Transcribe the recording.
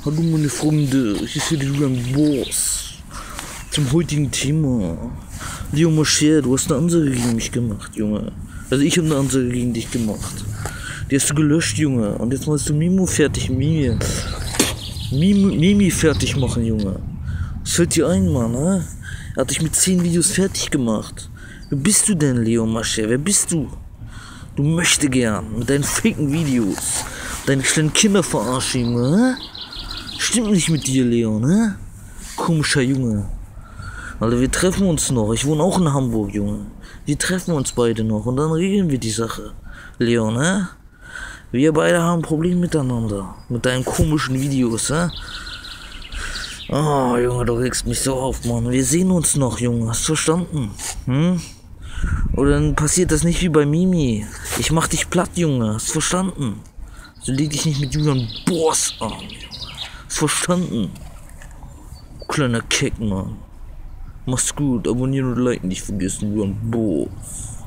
Hallo meine Freunde, hier ist wieder Julian Boss. Zum heutigen Thema. Leo Mascher, du hast eine Ansage gegen mich gemacht, Junge. Also ich habe eine Ansage gegen dich gemacht. Die hast du gelöscht, Junge. Und jetzt musst du Mimi fertig machen, Junge. Was fällt dir ein, Mann, ne? Er hat dich mit 10 Videos fertig gemacht. Wer bist du denn, Leo Mascher? Wer bist du? Du möchtest gern mit deinen faken Videos. Deine kleinen Kinder verarschen, Junge. Stimmt nicht mit dir, Leo, ne? Komischer Junge. Alter, wir treffen uns noch. Ich wohne auch in Hamburg, Junge. Wir treffen uns beide noch und dann regeln wir die Sache. Leo, ne? Wir beide haben ein Problem miteinander. Mit deinen komischen Videos, ne? Oh, Junge, du regst mich so auf, Mann. Wir sehen uns noch, Junge. Hast du verstanden? Oder dann passiert das nicht wie bei Mimi. Ich mach dich platt, Junge. Hast du verstanden? So leg dich nicht mit Julian Boss an, Junge. Hast du verstanden? Kleiner Keck, Mann. Mach's gut. Abonnieren und liken nicht vergessen, Julian Boss.